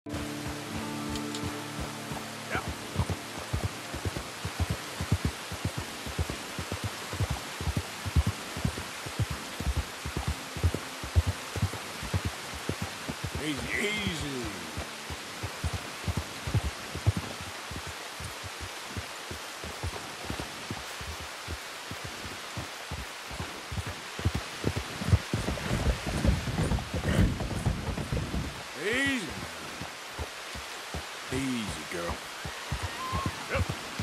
Yeah. Easy, easy. Easy. Easy, girl. Yep.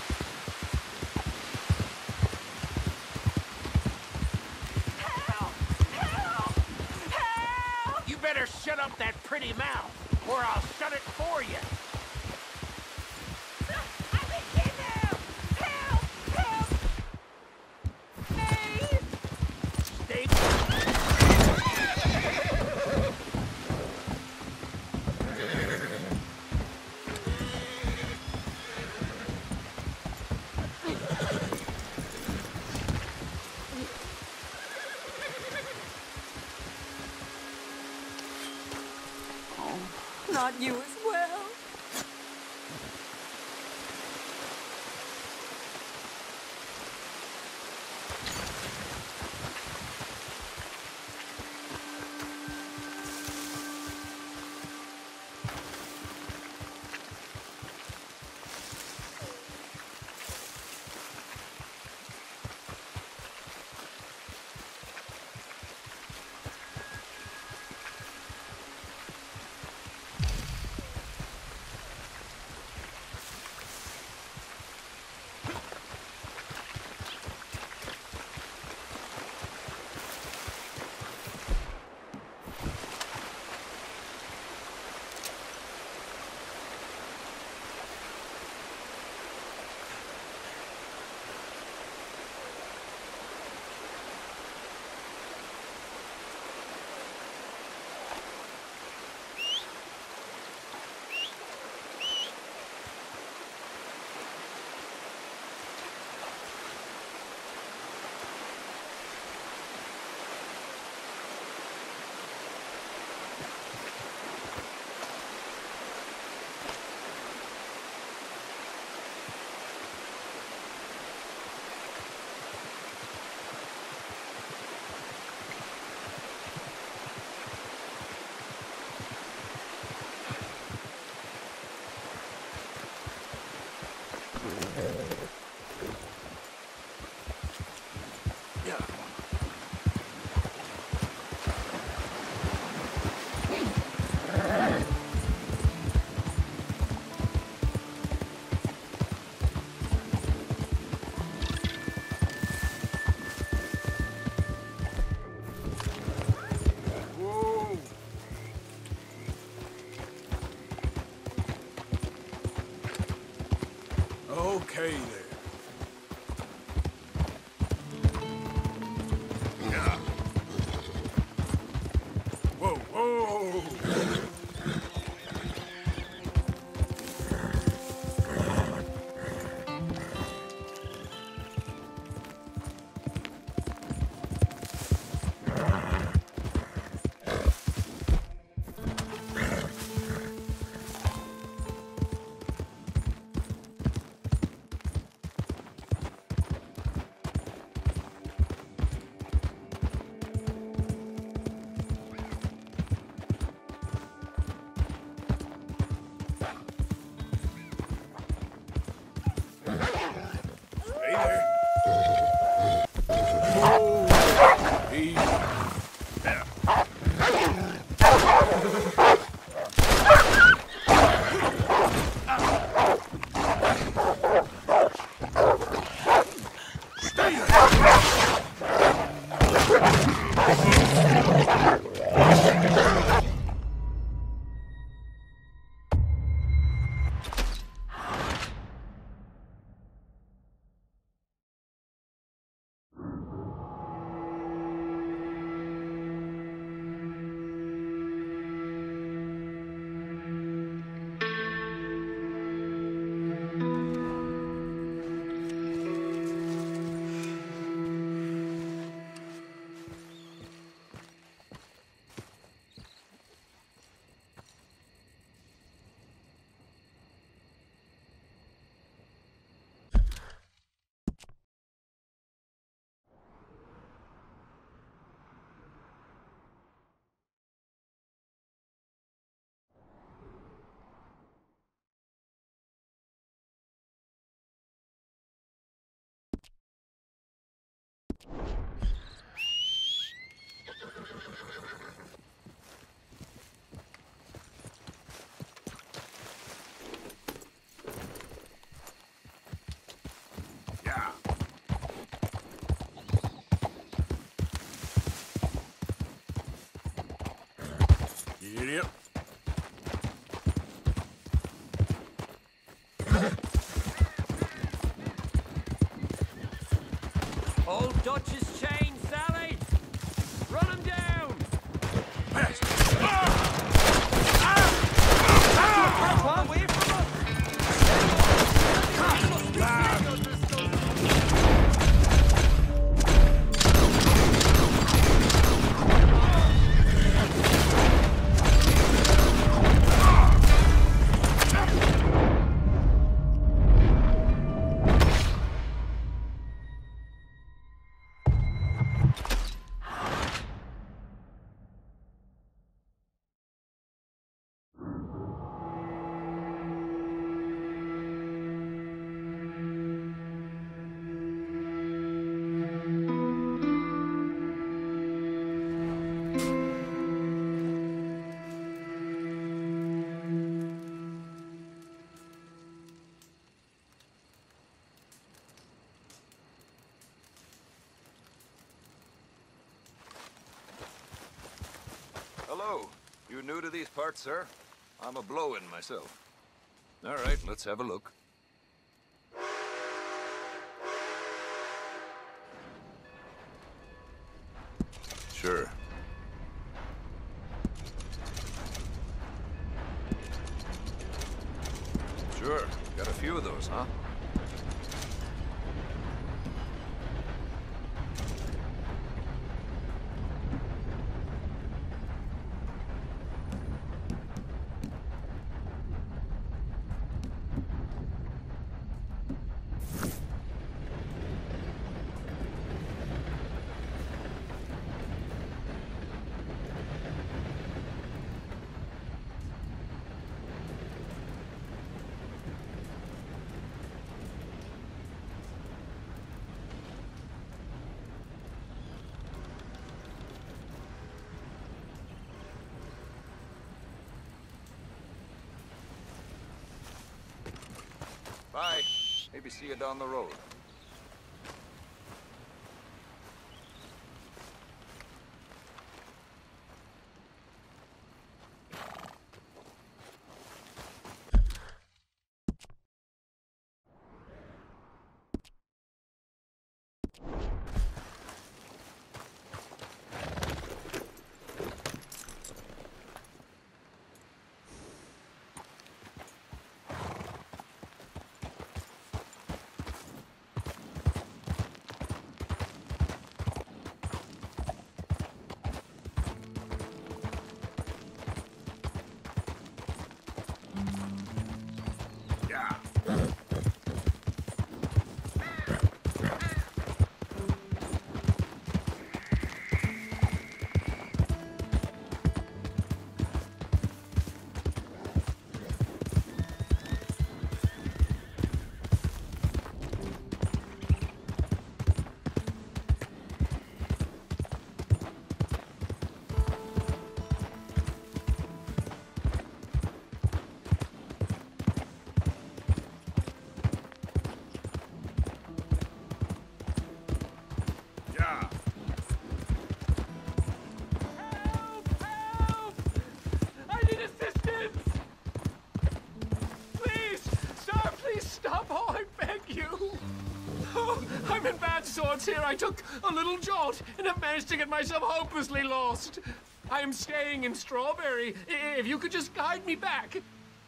Help! Help! Help! You better shut up that pretty mouth, or I'll shut it for you. I've been kidnapped! Help! Help me! Stay. Not you as well. Okay there. Yeah. Whoa, whoa. Stay there. Whoa. Easy. Yeah. Stay there. Yeah. Get up. Old Dutch's chain, Sally! Run him down! Pass. Away from us! Hello. You new to these parts, sir? I'm a blow-in myself. All right, let's have a look. Sure. Sure. Got a few of those, huh? Bye. Maybe see you down the road. Yeah. Yeah. Help! Help! I need assistance! Please! Sir, please stop! Oh, I beg you! Oh, I'm in bad sorts here. I took a little jolt and have managed to get myself hopelessly lost. I am staying in Strawberry. If you could just guide me back.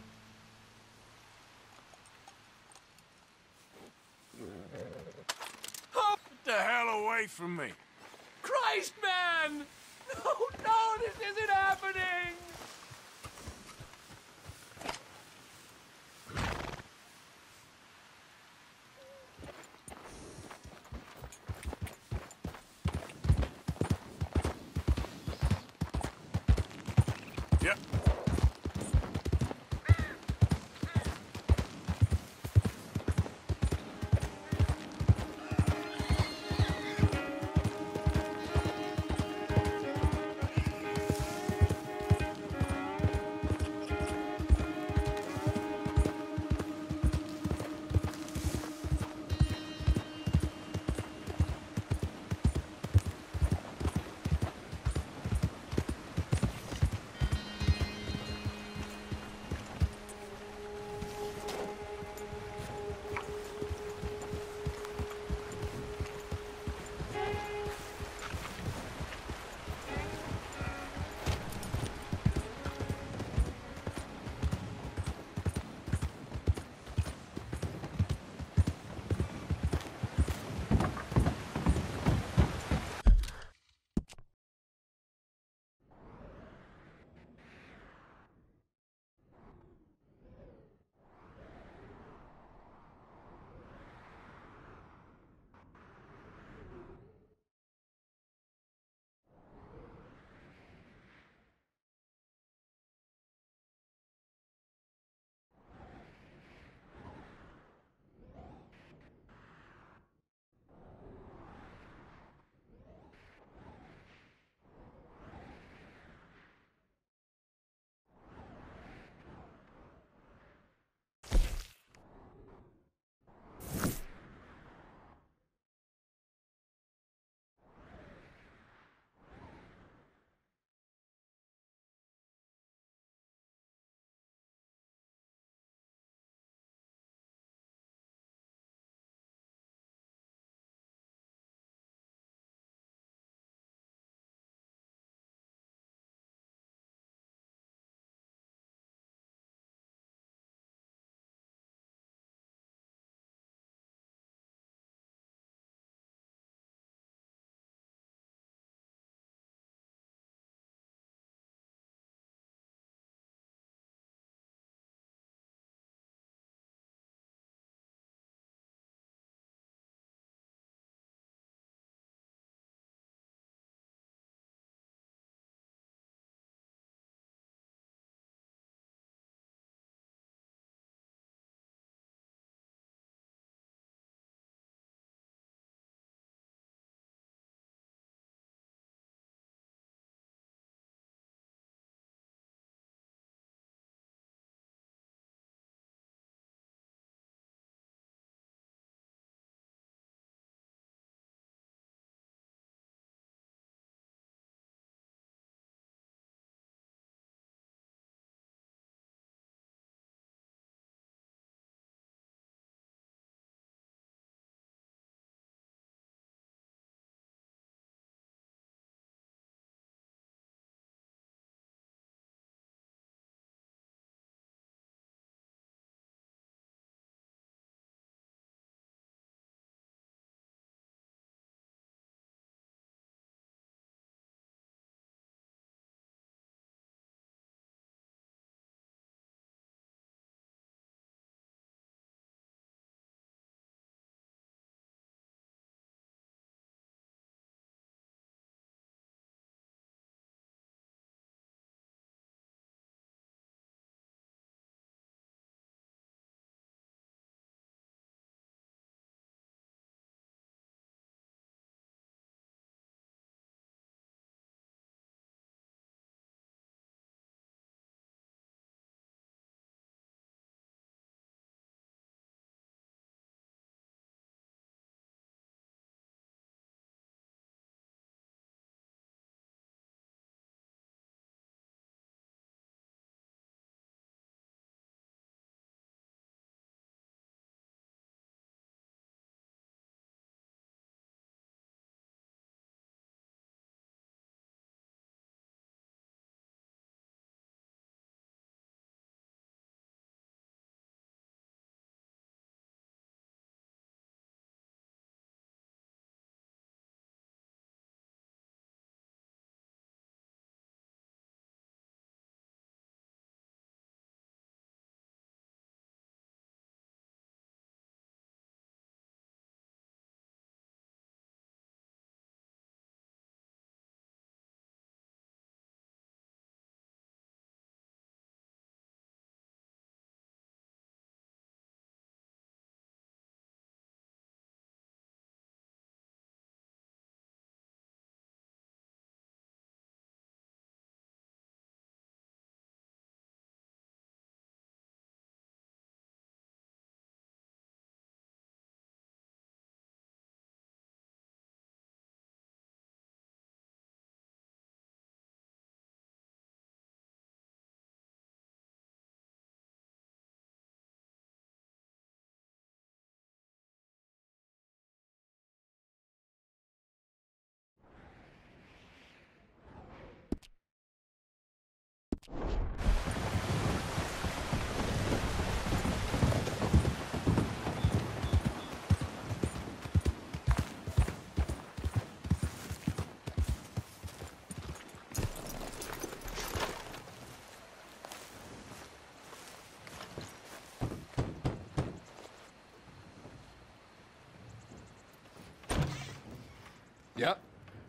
Oh, Get the hell away from me. Christ, man! No, no, this isn't happening! Yep.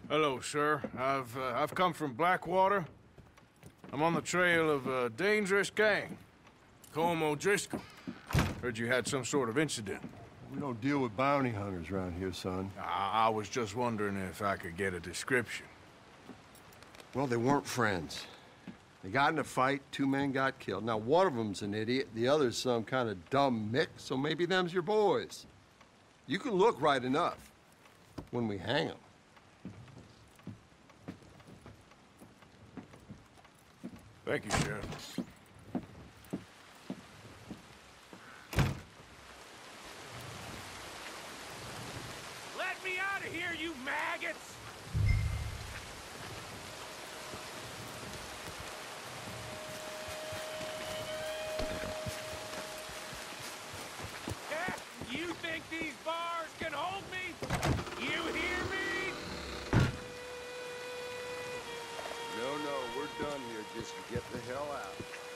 Hello, sir. I've come from Blackwater. I'm on the trail of a dangerous gang. Colm O'Driscoll. Heard you had some sort of incident. We don't deal with bounty hunters around here, son. I was just wondering if I could get a description. Well, they weren't friends. They got in a fight, 2 men got killed. Now, one of them's an idiot, the other's some kind of dumb mick, so maybe them's your boys. You can look right enough when we hang them. Thank you, Sheriff. Let me out of here, you maggots! You think these bars can hold me? You hear me? No, we're done here. Just get the hell out.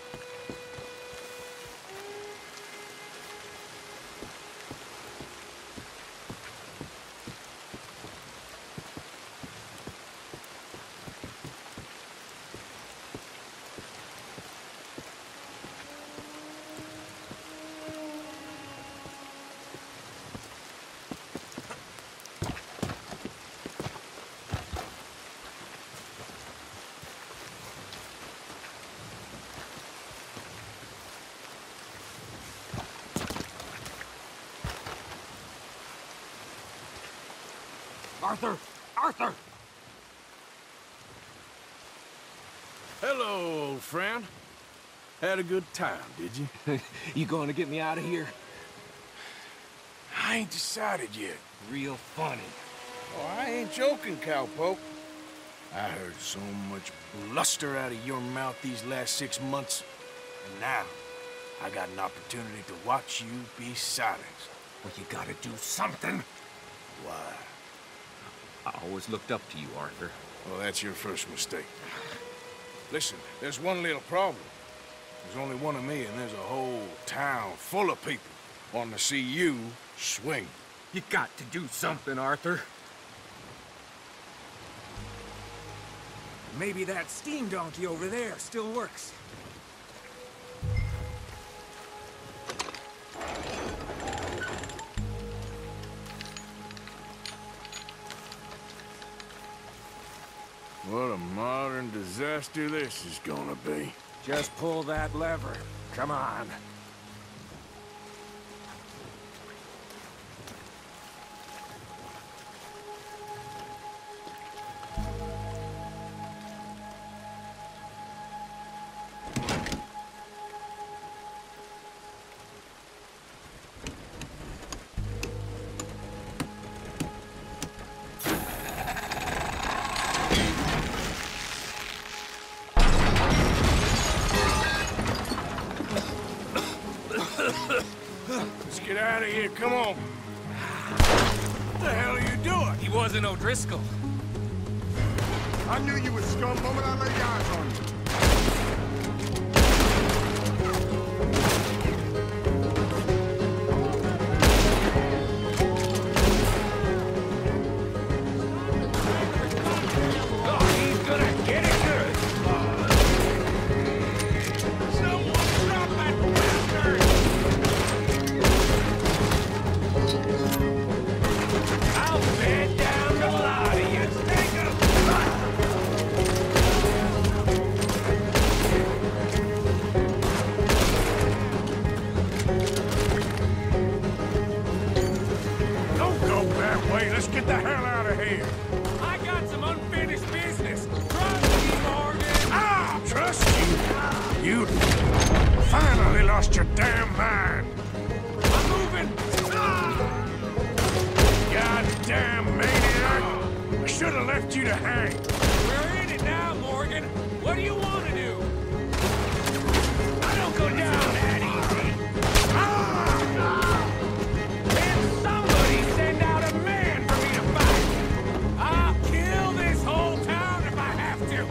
Arthur! Arthur! Hello, old friend. Had a good time, did you? You going to get me out of here? I ain't decided yet. Real funny. Oh, I ain't joking, cowpoke. I heard so much bluster out of your mouth these last 6 months, and now I got an opportunity to watch you be silenced. Well, you gotta do something. Why? I always looked up to you, Arthur. Well, that's your first mistake. Listen, there's one little problem. There's only one of me, and there's a whole town full of people wanting to see you swing. You got to do something, Arthur. Maybe that steam donkey over there still works. What a modern disaster this is gonna be. Just pull that lever. Come on. Let's get out of here, come on. What the hell are you doing? He wasn't O'Driscoll. I knew you were scum the moment I laid eyes on you. He's gonna get it good. Someone drop that bastard! I'll bed down the lot of you. Take 'em! Don't go that way, let's get the hell out of here. I got some unfinished business. Trust me, Morgan. Ah, trust you? You finally lost your damn mind. I'm moving. Goddamn maniac. I should have left you to hang. We're in it now, Morgan. What do you want to do? I don't go down that easy. Can somebody send out a man for me to fight? I'll kill this whole town if I have to.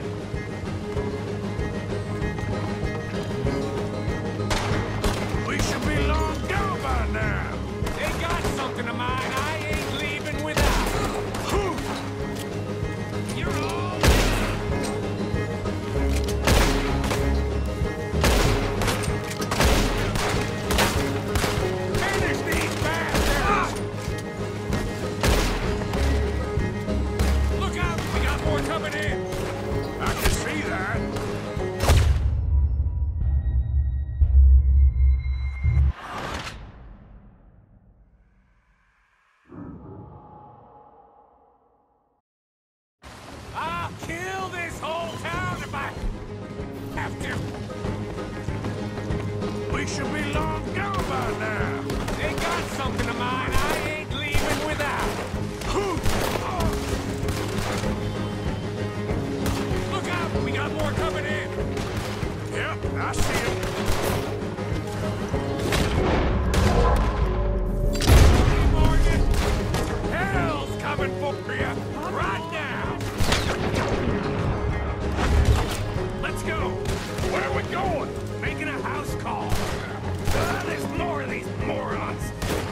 We should be long gone by now. They got something of mine I ain't leaving without. should be long gone by now. They got something of mine I ain't leaving without. Look out! We got more coming in. Yep, I see him. Hey, Morgan! Hell's coming for you right now. Let's go. Where are we going? Making a house call. There's more of these morons.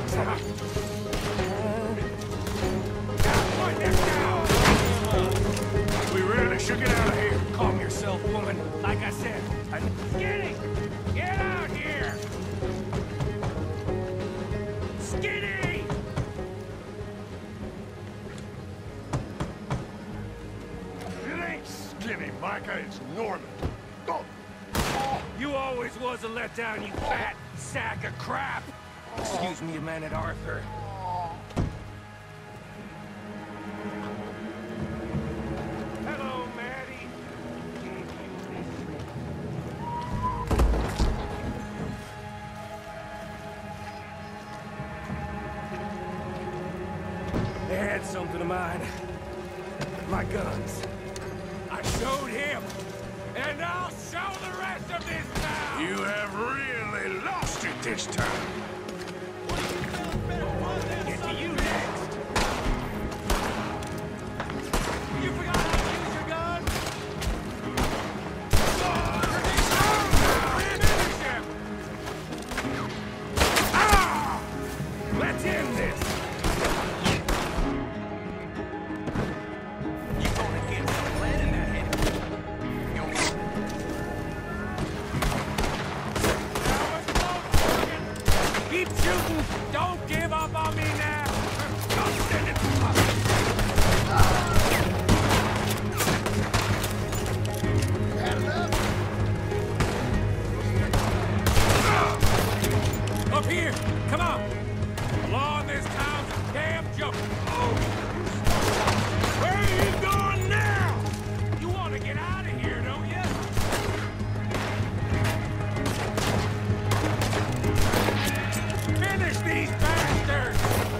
Point them down. We really should get out of here. Calm yourself, woman. Like I said, Skinny, get out here. Skinny. It ain't Skinny, Micah. It's Norman. Go. You always was a letdown, you fat sack of crap. Excuse me, man at Arthur. Hello, Maddie. They had something of mine. My guns. I showed him. And I'll show the rest of this town! You have really lost it this time. Get to you next! You forgot how to use your gun? Finish him! Ah! Let's end this! You're gonna get some lead in that head. Keep shooting! Don't give up on me now! Don't send it! Up here! Come on! The law in this town's a damn joke! Where are you going now? You want to get out of here, don't you? Finish these bastards!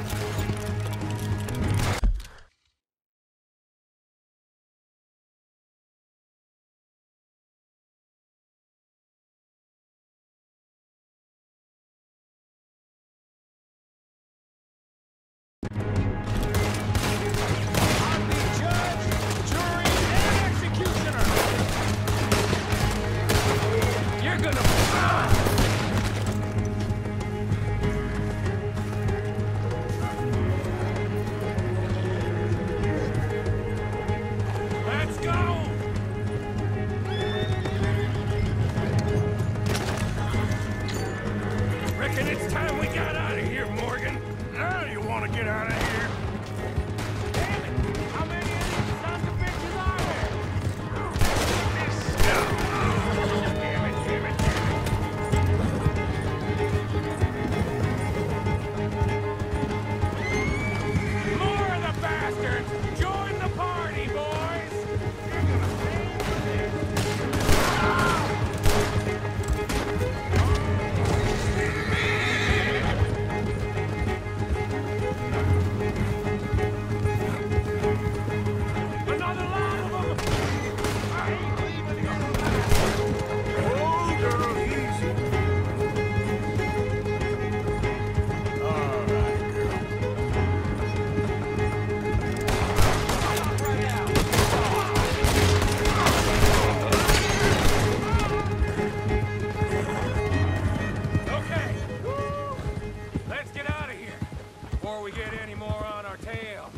I'm the judge, jury, and executioner! You're gonna... Let's go! Reckon it's time we got out of here, Morgan. Now you want to get out of here? Damn it! How many of these sons of bitches are there? Damn it, damn it, damn it. More of the bastards! Join the party, boys! You're gonna pay for this. Another lot of them! I ain't leaving here alive. Oh, girl, easy. All right, girl. Okay. Woo. Let's get out of here before we get any more on our tail.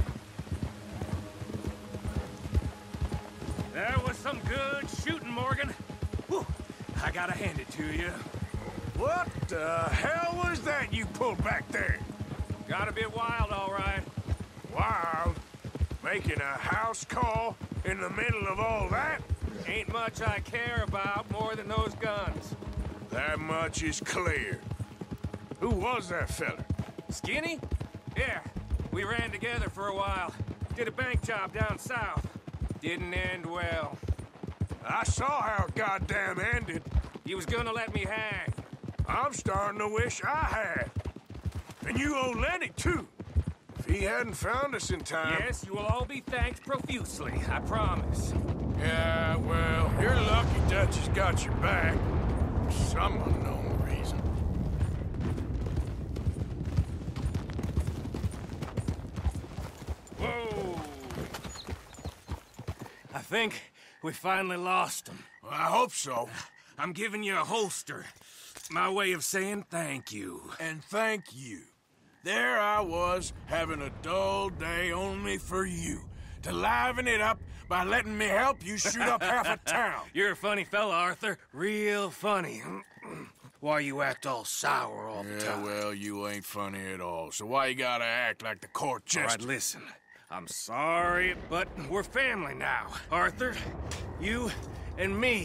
That was some good shooting, Morgan. Whew. I gotta hand it to you. What the hell was that you pulled back there? Got a bit wild, all right. Wild? Making a house call in the middle of all that? Ain't much I care about more than those guns. That much is clear. Who was that fella? Skinny? Yeah, we ran together for a while. Did a bank job down south. Didn't end well. I saw how it goddamn ended. He was gonna let me hang. I'm starting to wish I had. And you owe Lenny, too. If he hadn't found us in time... Yes, you will all be thanked profusely, I promise. Yeah, well, you're lucky Dutch has got your back. For some unknown reason. Whoa! I think we finally lost him. Well, I hope so. I'm giving you a holster. My way of saying thank you. And thank you. There I was, having a dull day only for you. To liven it up by letting me help you shoot up half a town. You're a funny fella, Arthur. Real funny. Why you act all sour all the time? Well, you ain't funny at all. So why you gotta act like the court jester? All right, listen. I'm sorry, but we're family now. Arthur, you and me.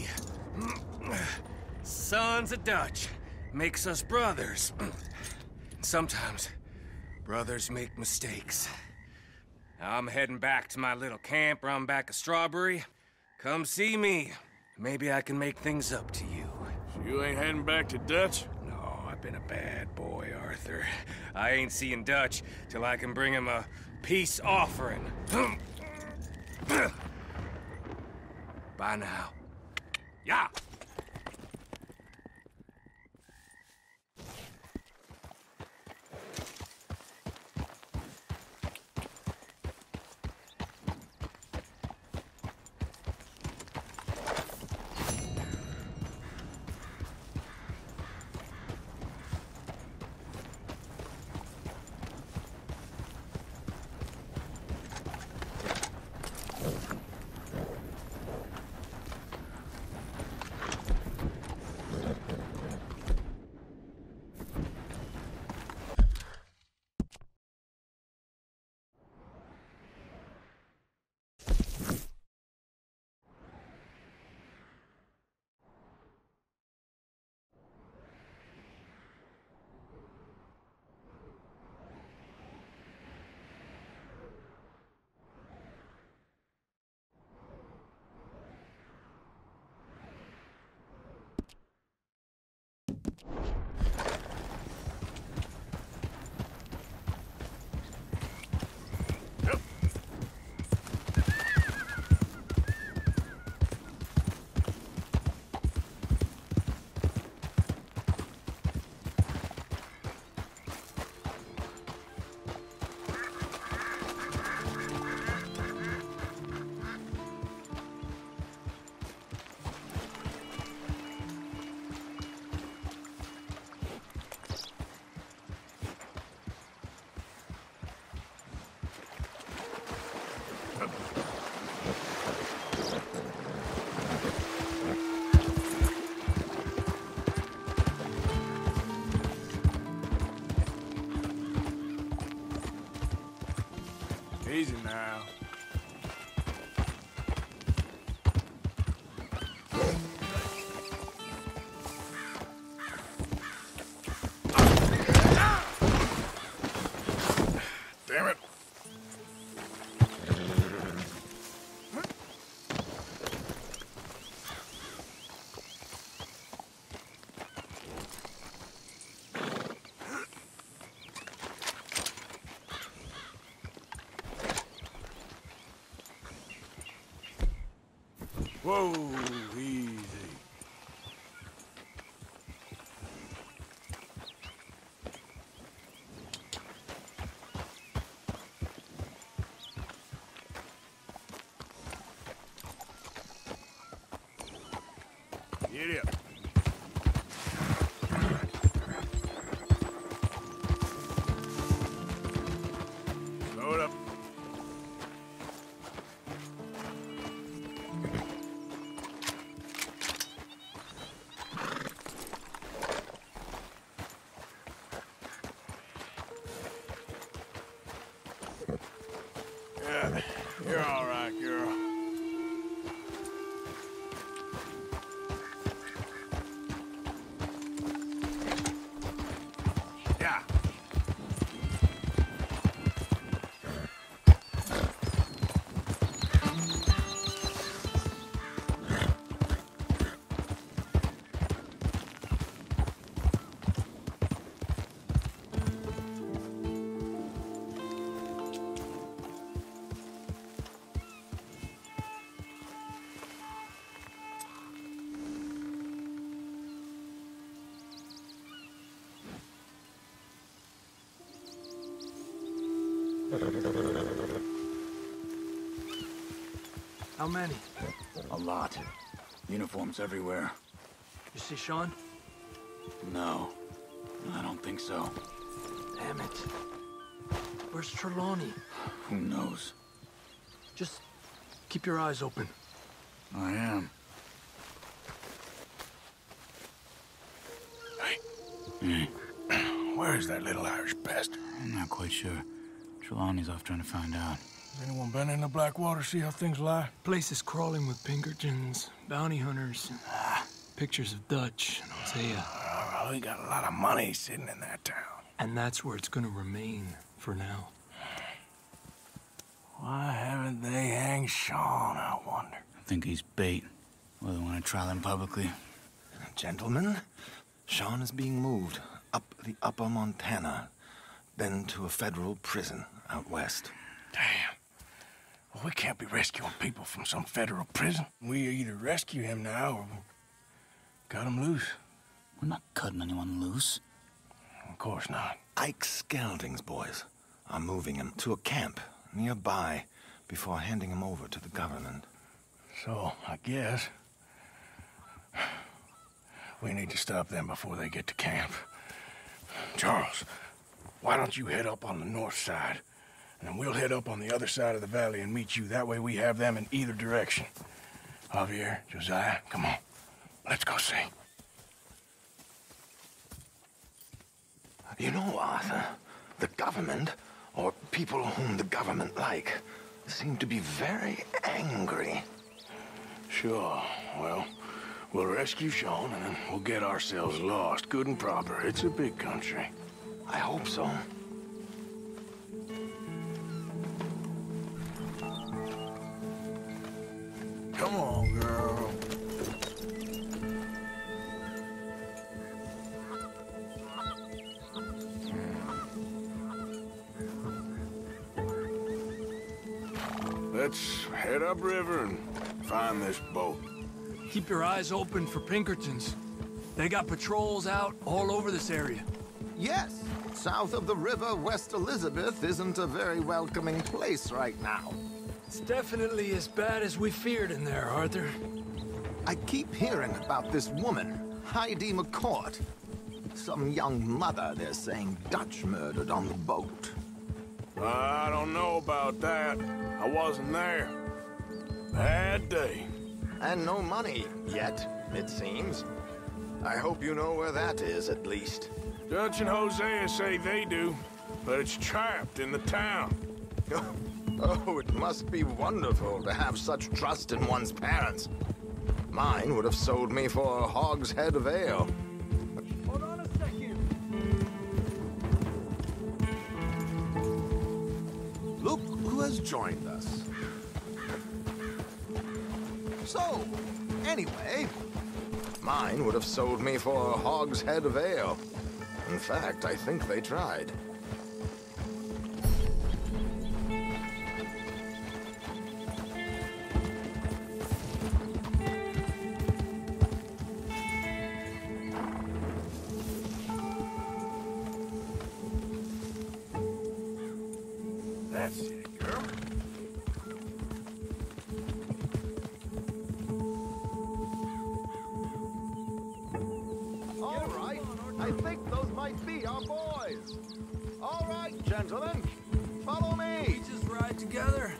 Sons of Dutch. Makes us brothers. Sometimes, brothers make mistakes. Now I'm heading back to my little camp around back of Strawberry. Come see me. Maybe I can make things up to you. So you ain't heading back to Dutch? No, I've been a bad boy, Arthur. I ain't seeing Dutch till I can bring him a peace offering. Bye now. Yeah. Easy now. Damn it. Whoa, easy. Get up. Slow it up. Yeah, you're all right, girl. Yeah. How many? A lot. Uniforms everywhere. You see Sean? No, I don't think so. Damn it. Where's Trelawney? Who knows? Just keep your eyes open. I am. Hey. Where's that little Irish bastard? I'm not quite sure. Trelawney's off trying to find out. Has anyone been in the Blackwater, see how things lie? Place is crawling with Pinkertons, bounty hunters, pictures of Dutch and Hosea. We got a lot of money sitting in that town. And that's where it's gonna remain for now. Why haven't they hanged Sean, I wonder? I think he's bait. Well, they want to trial him publicly. Gentlemen, Sean is being moved up the upper Montana, then to a federal prison out west. Damn. Well, we can't be rescuing people from some federal prison. We either rescue him now or cut him loose. We're not cutting anyone loose. Of course not. Ike Skelding's boys are moving him to a camp nearby before handing him over to the government. So, I guess we need to stop them before they get to camp. Charles, why don't you head up on the north side, and we'll head up on the other side of the valley and meet you. That way we have them in either direction. Javier, Josiah, come on. Let's go see. You know, Arthur, the government, or people whom the government like, seem to be very angry. Sure. Well, we'll rescue Sean, and then we'll get ourselves lost, good and proper. It's a big country. I hope so. Come on, girl. Let's head upriver and find this boat. Keep your eyes open for Pinkertons. They got patrols out all over this area. Yes, south of the river, West Elizabeth isn't a very welcoming place right now. It's definitely as bad as we feared in there, Arthur. I keep hearing about this woman, Heidi McCourt. Some young mother, they're saying, Dutch murdered on the boat. I don't know about that. I wasn't there. Bad day. And no money yet, it seems. I hope you know where that is, at least. Dutch and Hosea say they do, but it's trapped in the town. Oh, it must be wonderful to have such trust in one's parents. Mine would have sold me for a hogshead of ale. Hold on a second. Look who has joined us. So, anyway, mine would have sold me for a hogshead of ale. In fact, I think they tried. That's it, girl. All right, I think those might be our boys. All right, gentlemen, follow me. Just ride together.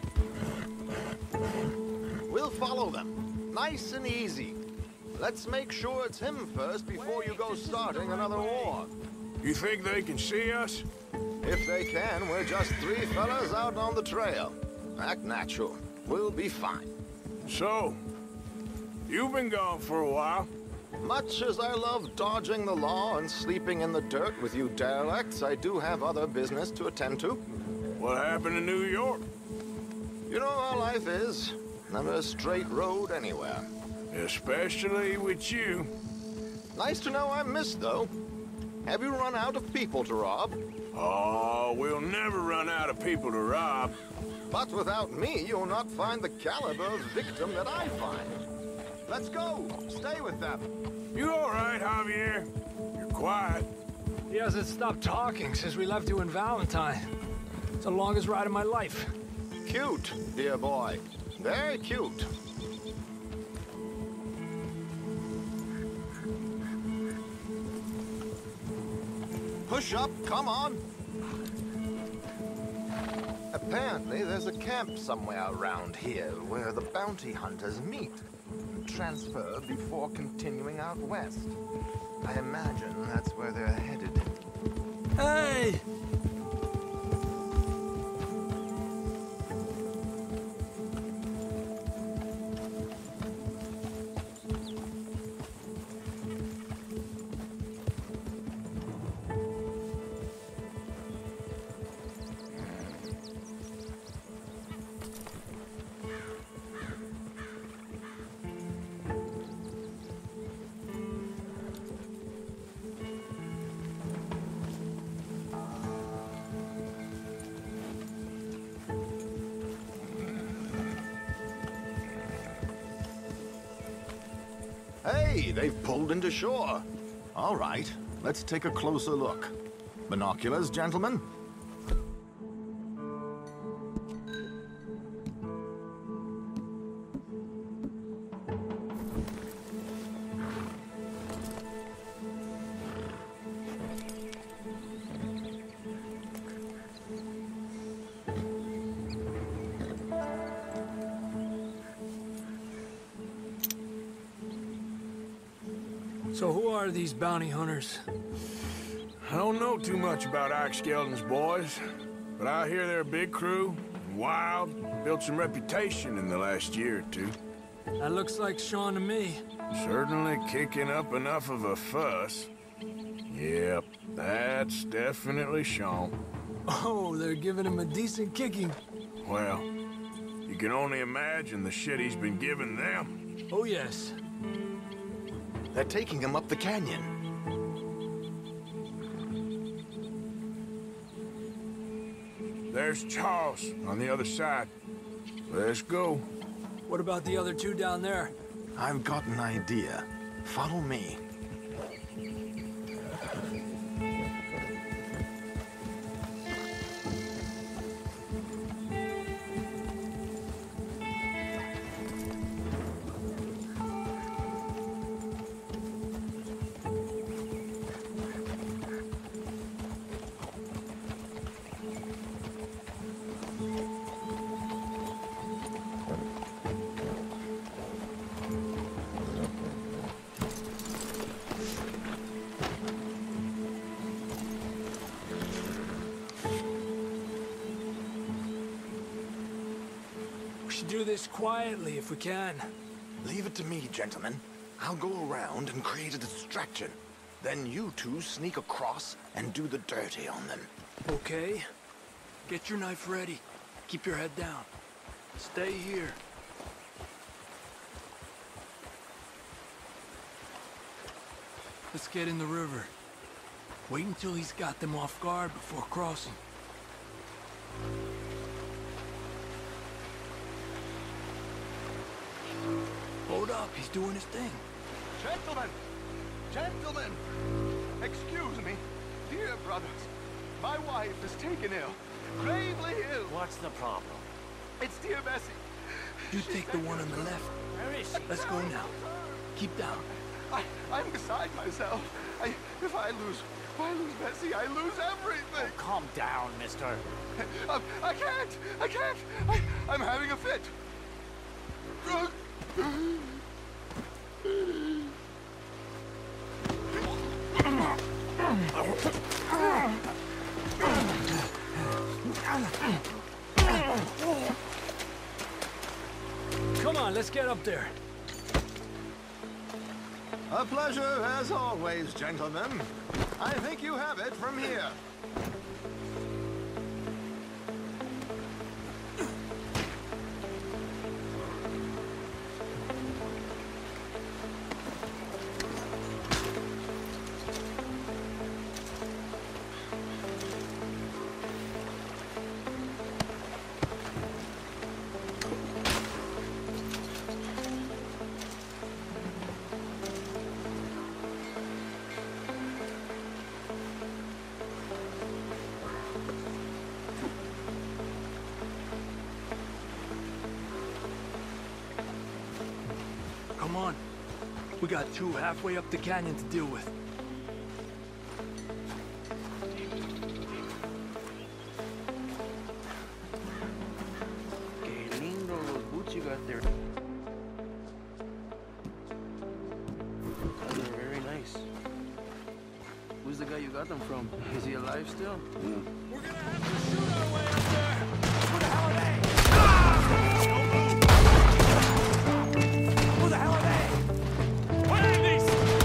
We'll follow them, nice and easy. Let's make sure it's him first before you go starting another war. You think they can see us? If they can, we're just three fellas out on the trail. Act natural. We'll be fine. So, you've been gone for a while. Much as I love dodging the law and sleeping in the dirt with you derelicts, I do have other business to attend to. What happened in New York? You know how life is. Never a straight road anywhere. Especially with you. Nice to know I'm missed, though. Have you run out of people to rob? Oh, we'll never run out of people to rob. But without me, you'll not find the caliber of victim that I find. Let's go. Stay with them. You all right, Javier? You're quiet. He hasn't stopped talking since we left you in Valentine. It's the longest ride of my life. Cute, dear boy. Very cute. Push up, come on. Apparently, there's a camp somewhere around here where the bounty hunters meet and transfer before continuing out west. I imagine that's where they're headed. Hey! Hey, they've pulled into shore. All right, let's take a closer look. Binoculars, gentlemen? So who are these bounty hunters? I don't know too much about Ike Skeldon's boys, but I hear they're a big crew, wild, built some reputation in the last year or two. That looks like Sean to me. Certainly kicking up enough of a fuss. Yep, that's definitely Sean. Oh, they're giving him a decent kicking. Well, you can only imagine the shit he's been giving them. Oh, yes. They're taking him up the canyon. There's Charles on the other side. Let's go. What about the other two down there? I've got an idea. Follow me. We should do this quietly if we can. Leave it to me, gentlemen. I'll go around and create a distraction. Then you two sneak across and do the dirty on them. Okay. Get your knife ready. Keep your head down. Stay here. Let's get in the river. Wait until he's got them off guard before crossing. Hold up, he's doing his thing. Gentlemen! Gentlemen! Excuse me, dear brothers. My wife is taken ill. Gravely ill. What's the problem? It's dear Bessie. You take the one on the left. Where is she? Let's go now. Keep down. I'm beside myself. If I lose Bessie, I lose everything. Calm down, mister. I can't. I'm having a fit. Come on, let's get up there. A pleasure, as always, gentlemen. I think you have it from here. on. We got two halfway up the canyon to deal with. Qué lindo los boots you got there. Those are very nice. Who's the guy you got them from? Is he alive still? We're gonna have to shoot our way up there! Who the hell are they? Who the hell are they? What are these?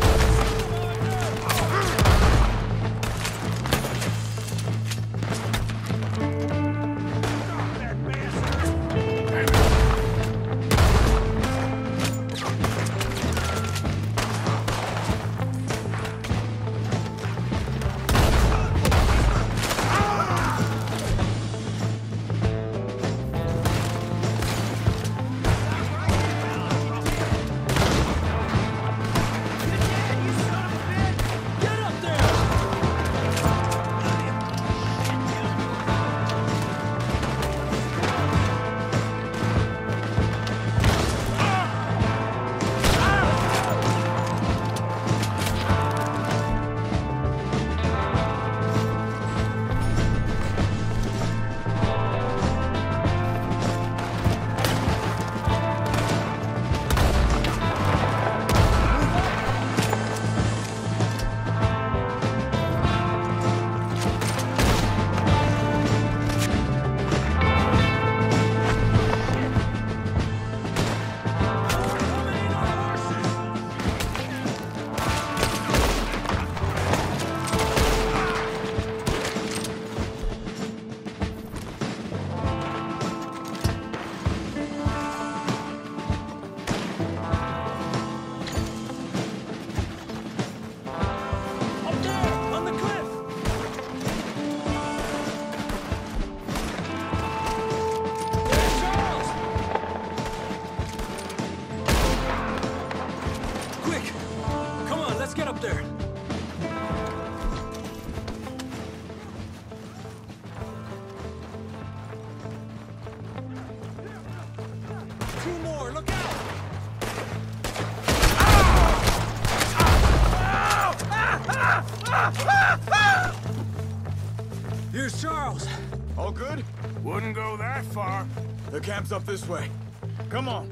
Here's Charles. All good? Wouldn't go that far. The camp's up this way. Come on.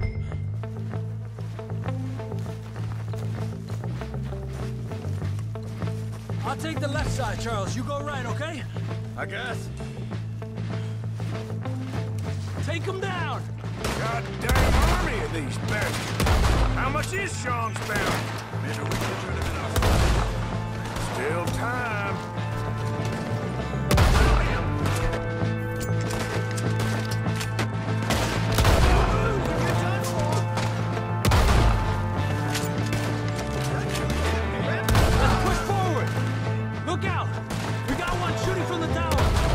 I'll take the left side, Charles. You go right, okay? I guess. Take him down! Goddamn army of these bastards. How much is Sean's bounty? Maybe we can turn him in our... Still time. Let's push forward! Look out! We got one shooting from the tower!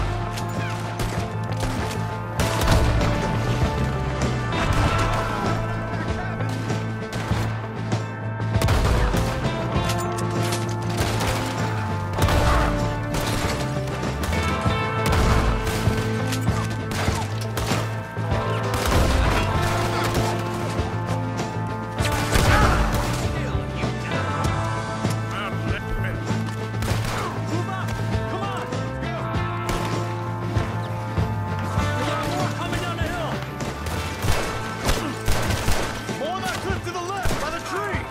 Move up! Come on! We got more coming down the hill! More on that cliff to the left, by the tree!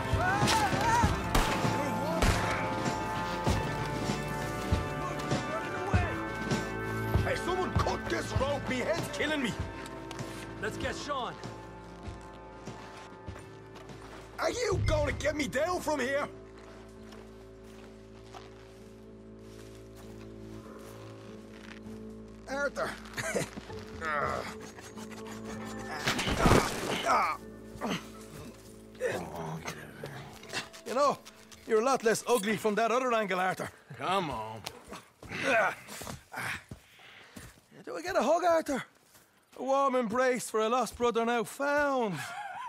Hey, someone cut this rope! Me head's killing me! Let's get Sean. Are you going to get me down from here? Arthur! You know, you're a lot less ugly from that other angle, Arthur. Come on. Do I get a hug, Arthur? A warm embrace for a lost brother now found.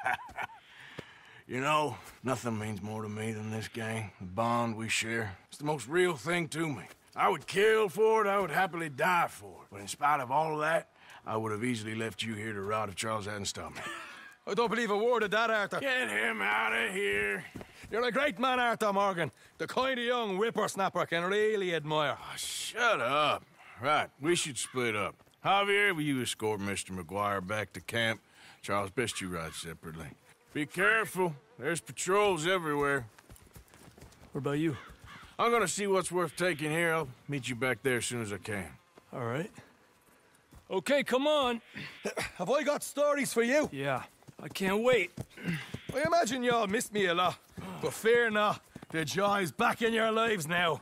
You know, nothing means more to me than this gang, the bond we share. It's the most real thing to me. I would kill for it, I would happily die for it. But in spite of all of that, I would have easily left you here to rot if Charles hadn't stopped me. I don't believe a word of that, Arthur. Get him out of here. You're a great man, Arthur Morgan. The kind of young whippersnapper can really admire. Oh, shut up. Right, we should split up. Javier, will you escort Mr. McGuire back to camp? Charles, best you ride separately. Be careful. There's patrols everywhere. What about you? I'm gonna see what's worth taking here. I'll meet you back there as soon as I can. All right. Okay, come on. Have I got stories for you? Yeah, I can't wait. I imagine y'all missed me a lot, but fear not. The joy's back in your lives now.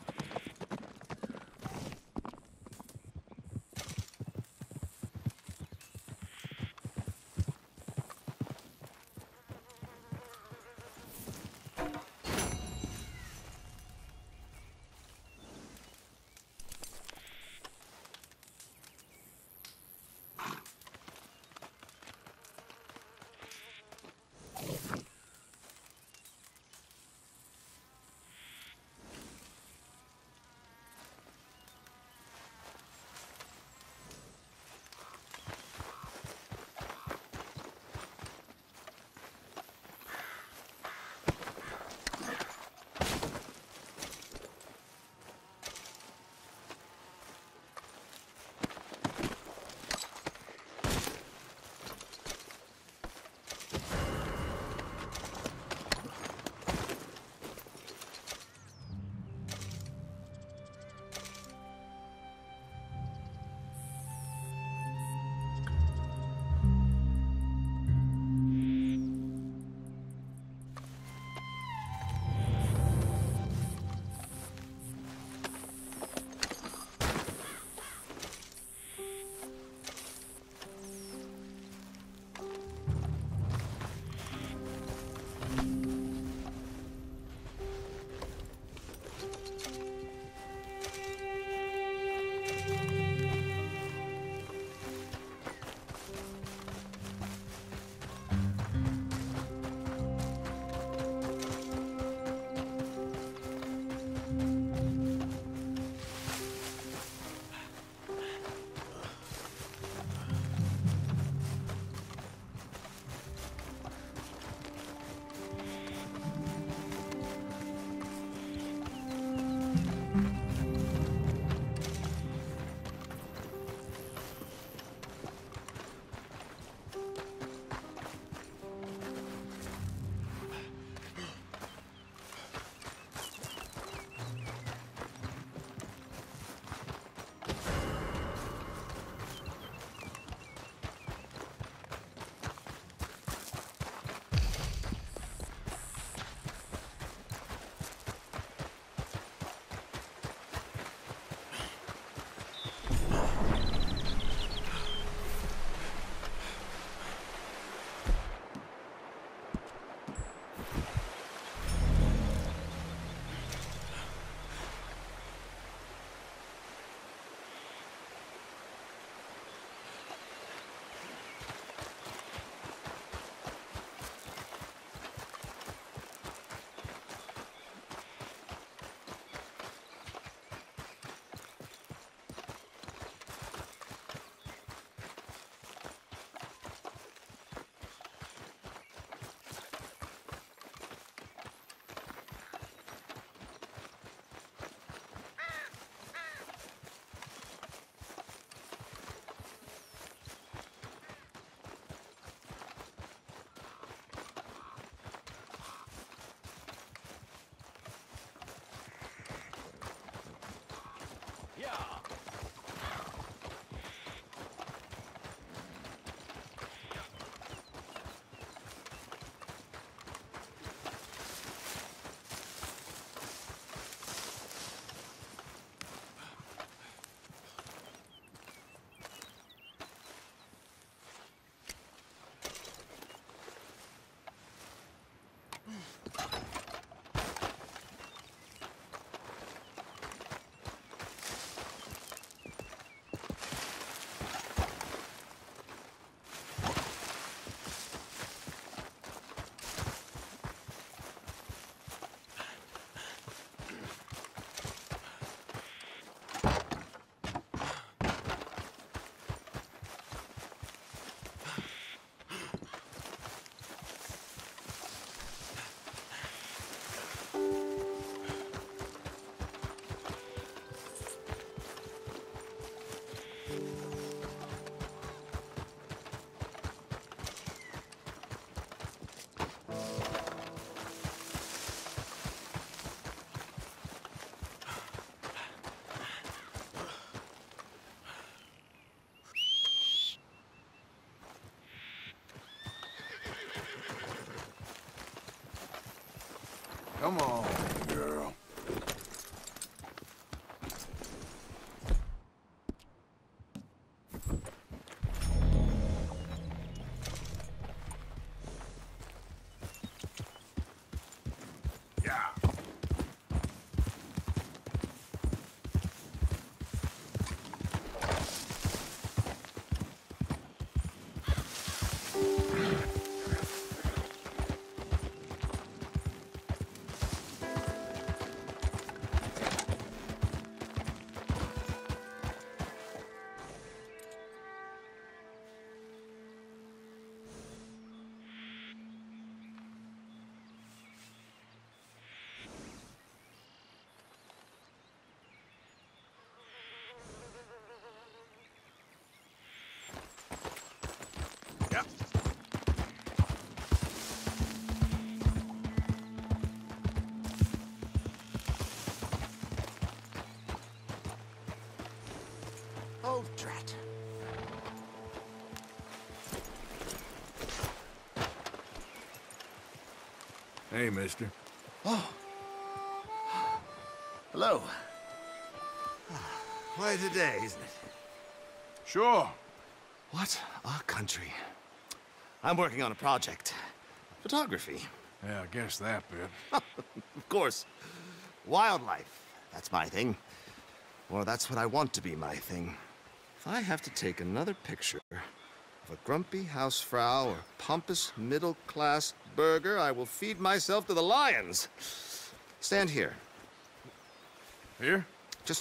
Come on, girl. Yeah. Oh, drat. Hey, mister. Oh. Hello. Quite a day, isn't it? Sure. What a country. I'm working on a project. Photography. Yeah, I guess that bit. Of course. Wildlife. That's my thing. Or that's what I want to be my thing. If I have to take another picture of a grumpy housefrau or pompous middle-class burger, I will feed myself to the lions. Stand here. Here? Just...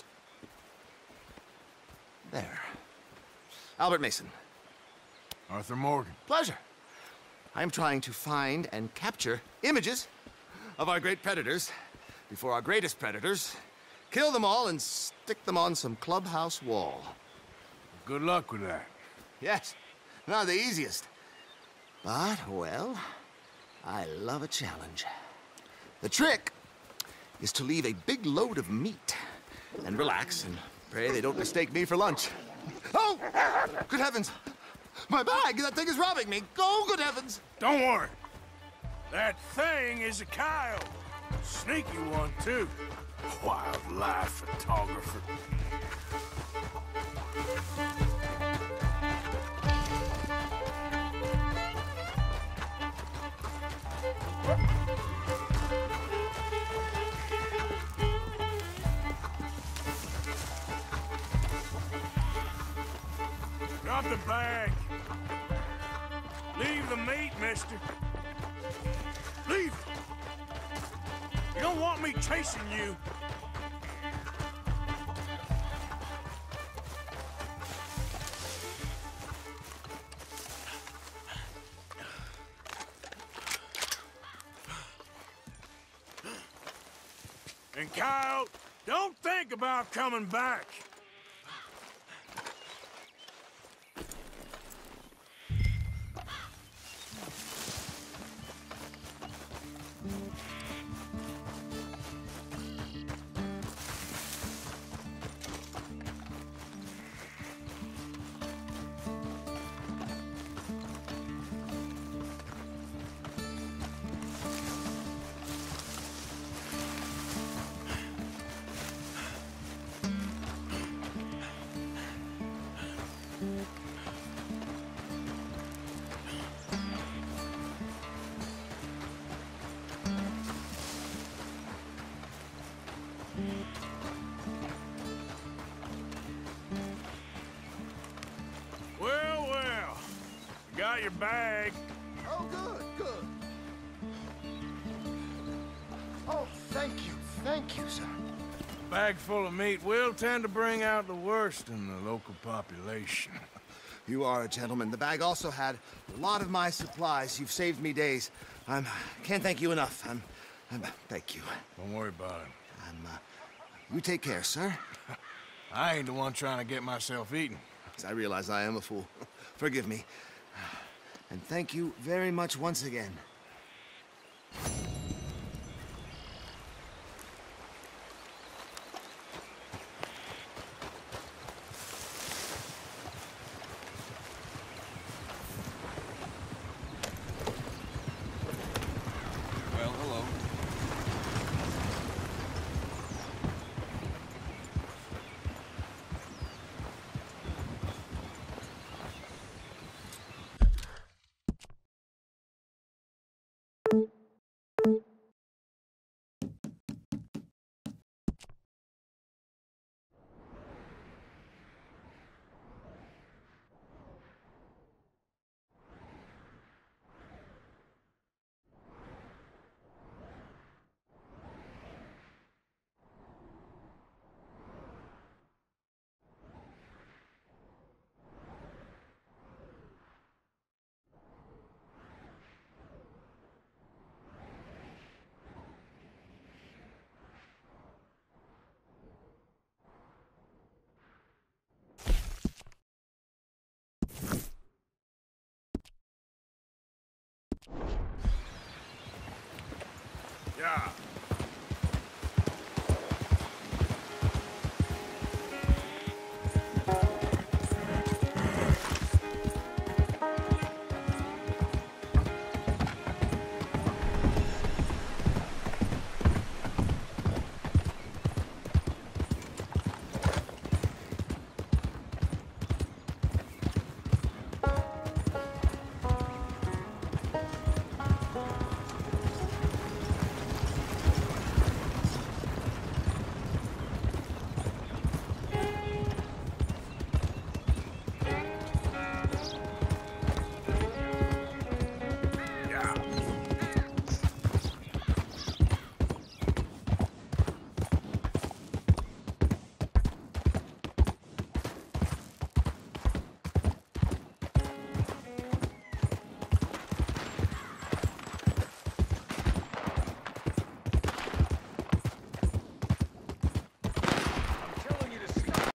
there. Albert Mason. Arthur Morgan. Pleasure. I am trying to find and capture images of our great predators before our greatest predators kill them all and stick them on some clubhouse wall. Good luck with that. Yes, not the easiest. But, well, I love a challenge. The trick is to leave a big load of meat and relax and pray they don't mistake me for lunch. Oh! Good heavens! My bag! That thing is robbing me! Oh, good heavens! Don't worry. That thing is a coyote. Sneaky one, too. Wildlife photographer. Drop the bag. Leave the meat, mister. Leave it. You don't want me chasing you. And Kyle, don't think about coming back. Well, well. Got your bag. Oh, good, good. Oh, thank you, sir. Bag full of meat will tend to bring out the worst in the local population. You are a gentleman. The bag also had a lot of my supplies. You've saved me days. Can't thank you enough. Thank you. Don't worry about it. You take care, sir. I ain't the one trying to get myself eaten. I realize I am a fool. Forgive me. And thank you very much once again. Well, hello. Yeah.